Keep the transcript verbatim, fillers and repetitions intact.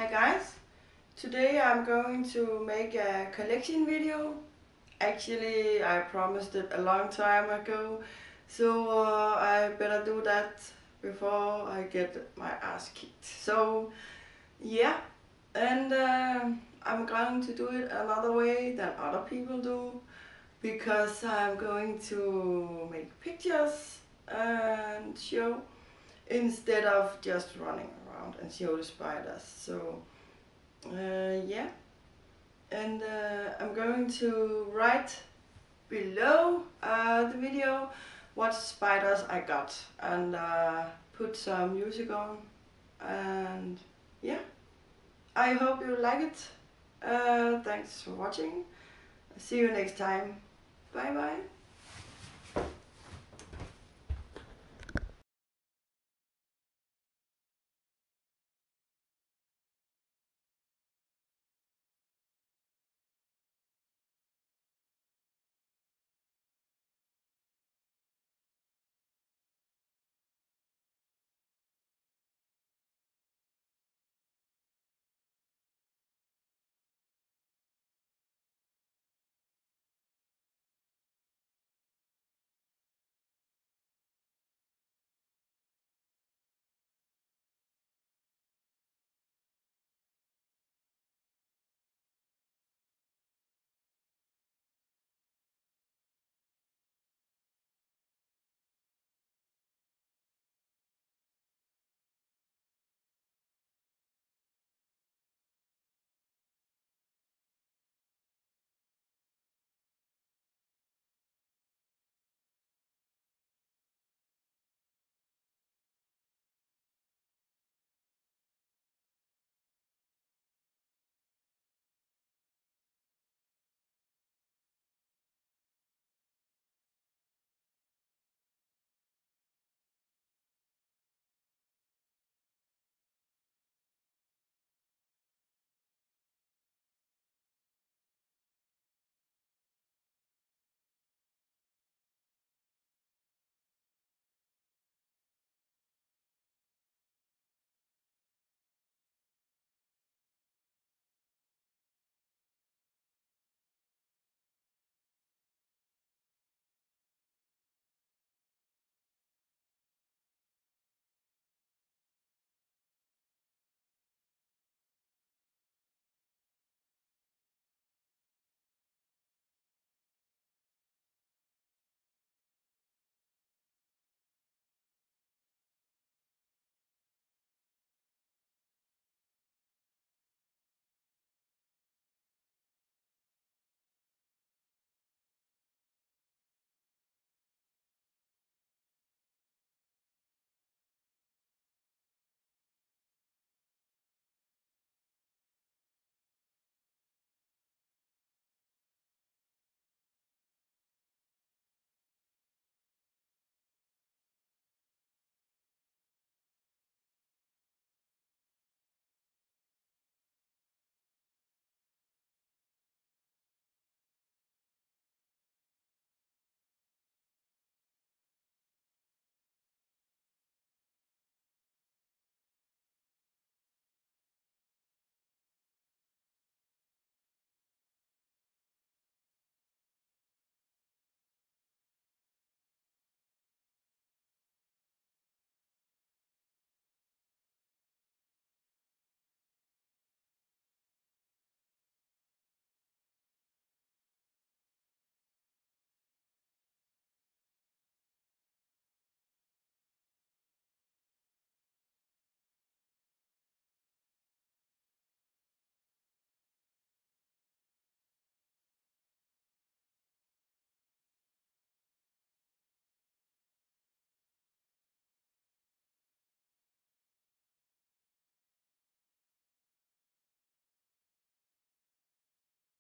guys, today I'm going to make a collection video. Actually, I promised it a long time ago, so uh, I better do that before I get my ass kicked. So yeah, and uh, I'm going to do it another way than other people do, because I'm going to make pictures and show instead of just running around and show the spiders. So uh, yeah, and uh, I'm going to write below uh, the video what spiders I got, and uh, put some music on, and yeah, I hope you like it. Uh, thanks for watching. See you next time. Bye bye.